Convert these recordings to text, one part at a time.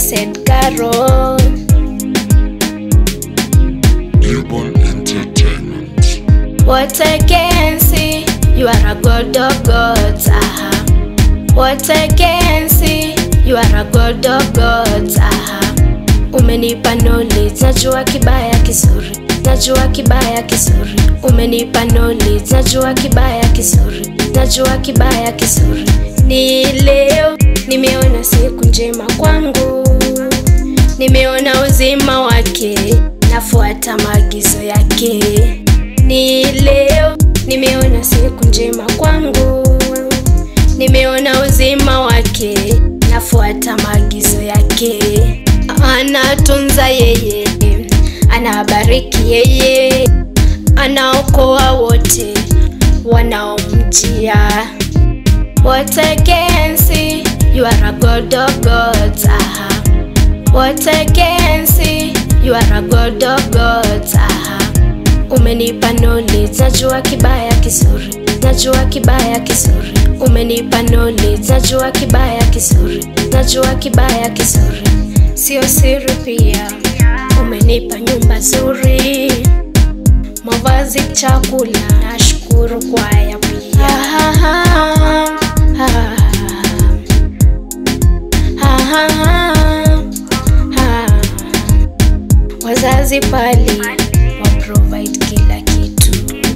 said Carol. Newborn Entertainment. What I can see, you are a god of gods. What I can see, you are a god of gods. Umenipa knowledge, najua kibaya kisuri. Najua kibaya kisuri. Umenipa knowledge, najua kibaya kisuri. Najua kibaya kisuri. Ni leo nimeona siku njema kwangu, nimeona uzima wake, nafuata maagizo yake. Ni leo nimeona siku njema kwangu, nimeona uzima wake, nafuata maagizo yake. Anatunza yeye, anabariki yeye, anaokoa wote wanaomjia. What I can see, you are a god of gods. What I can see, you are a god of gods. Umenipa knowledge, najua kibaya kisuri. Najua kibaya kisuri. Umenipa knowledge, najua kibaya kisuri. Najua kibaya kisuri. Sio siri pia, umenipa nyumba nzuri, mavazi, chakula, nashukuru kwa haya pia. Wazazi pali wa provide kila kitu.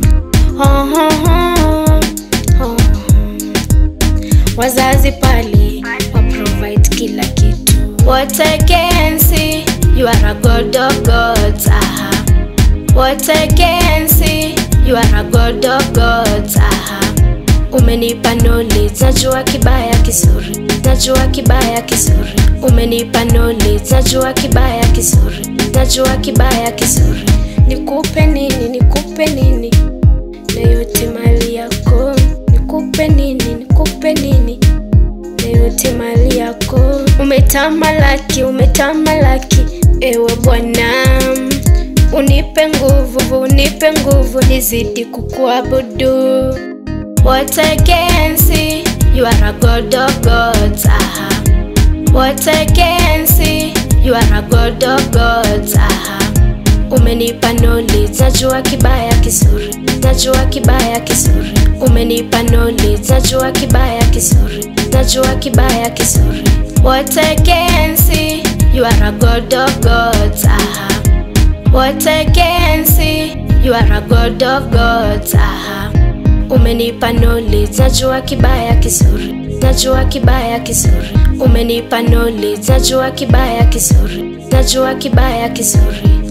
Wazazi pali wa provide kila kitu. What I can see, you are a god of gods. What I can see, you are a god of gods. Umenipa knowledge, najua kibaya kisuri. Najua kibaya kisuri. Umenipa knowledge, najua kibaya kisuri. Najua kibaya kisuri. Nikupe nini, nikupe nini, na yote mali yako. Nikupe nini, nikupe nini, na yote mali yako. Umetamalaki, umetamalaki, ewe Bwana. Unipe nguvu, nizidi kukuabudu. What I can see, you are a god of gods. What I can see, you are a god of gods. Umenipa knowledge, najua kibaya kisuri. Najua kibaya kisuri. Umenipa knowledge, najua kibaya kisuri. Najua kibaya kisuri. What I can see, you are a god of gods. What I can see, you are a god of gods. Umenipa knowledge, najua kibaya kisuri. Najua kibaya kisuri. Umenipa knowledge, najua kibaya kisuri. Najua kibaya kisuri.